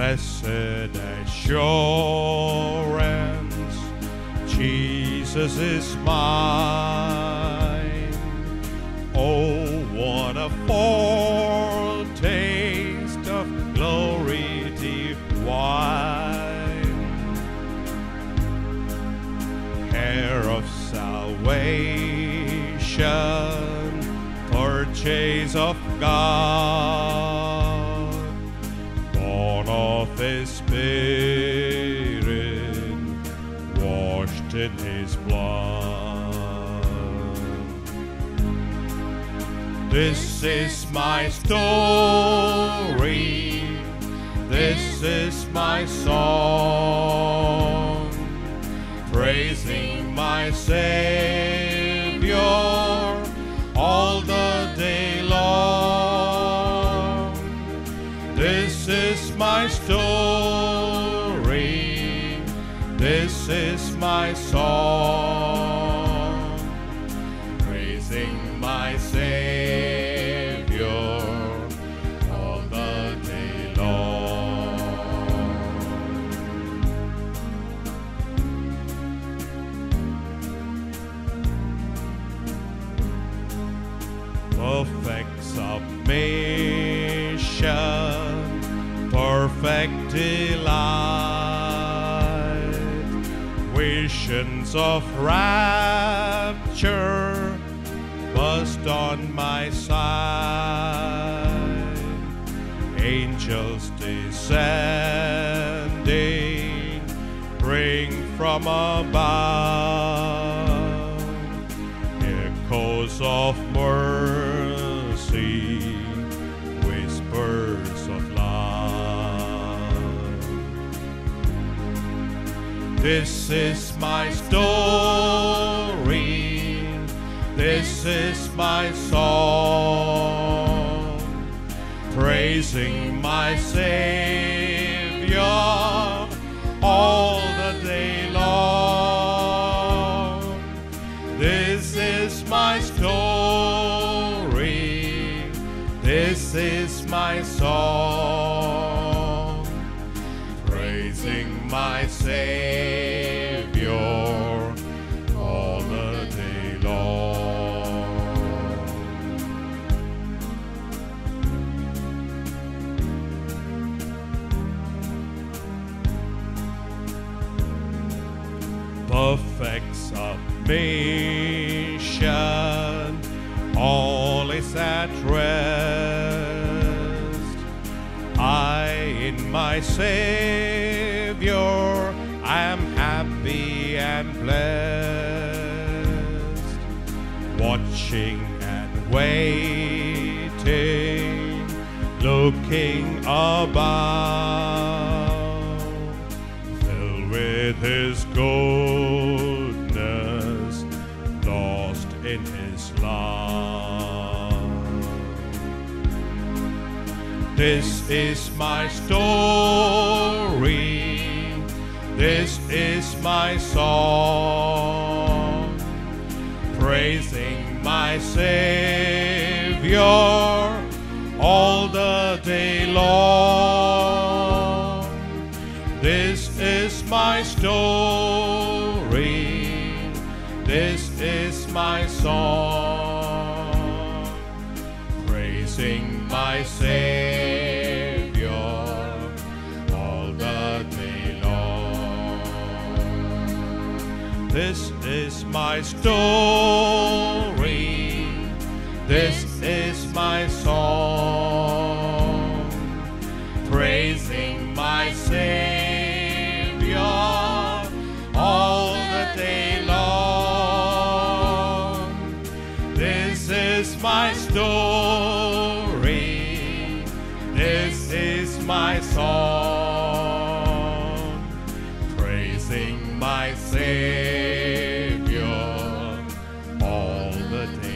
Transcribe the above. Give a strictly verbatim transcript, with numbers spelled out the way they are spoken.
Blessed assurance, Jesus is mine. Oh, what a foretaste of glory divine, heir of salvation, purchase of God, born of His Spirit, washed in His blood. This is my story, this is my song, praising my Savior all the day long. This is my story, this is my song, praising my Savior all the day long. Perfect submission, perfect delight, visions of rapture burst on my side, angels descending bring from above echoes of mercy, whispers of love. This is my story, this is my song, praising my Savior all the day long. This is my story, this is my song, praising my Savior all the day long. Perfect submission, all is at rest. I in my Savior am happy and blessed, watching and waiting, looking above, filled with His goodness, lost in His love. This is my story, this is my song, praising my Savior all the day long. This is my story, this is my song, praising my Savior all the day long. This is my story, this is my song, praising my Savior all the day long. This is my story, this is my song, praising my Savior all the day.